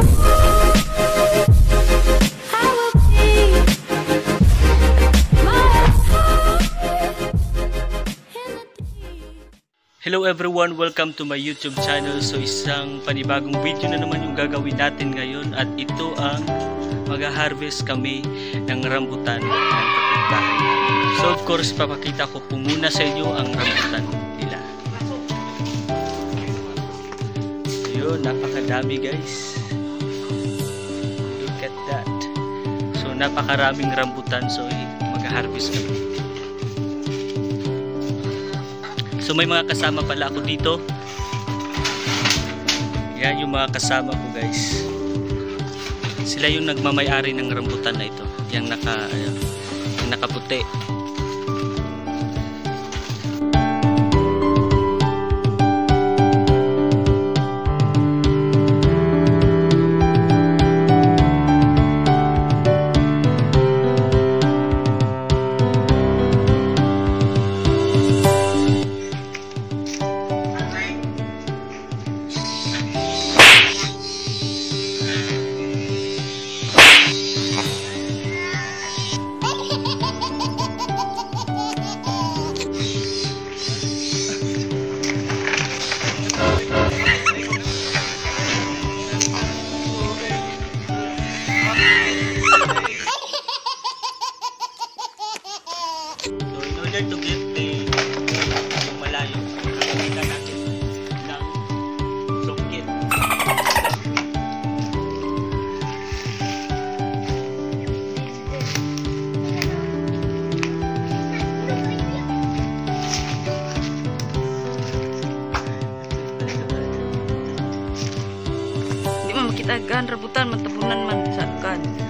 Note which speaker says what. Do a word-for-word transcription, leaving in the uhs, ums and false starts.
Speaker 1: Hello everyone, welcome to my YouTube channel. So isang panibagong video na naman yung gagawin natin ngayon, at ito ang mag-harvest kami ng rambutan ng kapitbahay. So of course, papakita ko po muna sa inyo ang rambutan nila. Ayun, napakadami guys. Look at that. So napakaraming rambutan, so mag-harvest kami. So may mga kasama pala ako dito. Yan yung mga kasama ko guys. Sila yung nagmamay-ari ng rambutan na ito. Yung naka, uh, yung nakaputi. To get the malayo, kita natin ng sukit.
Speaker 2: Hindi man makita gan rambutan, matabunan man sa kan.